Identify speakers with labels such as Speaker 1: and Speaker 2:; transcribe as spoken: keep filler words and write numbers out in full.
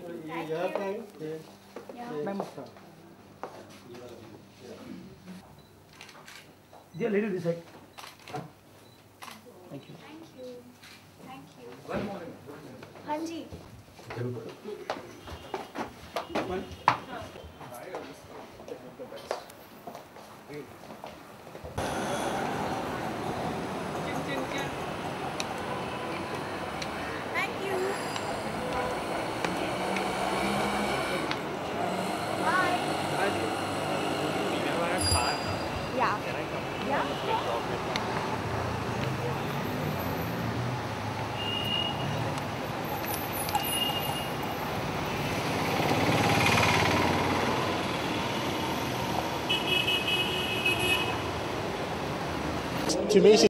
Speaker 1: Thank
Speaker 2: Yeah,
Speaker 1: you.
Speaker 2: thanks. Yes.
Speaker 1: Yeah.
Speaker 3: Namaskar. Dear lady, this side. Thank you.
Speaker 1: Thank you. Thank you.
Speaker 3: One more.
Speaker 1: Hanji. Thank you. Bye. Yeah. Yeah.
Speaker 2: To me,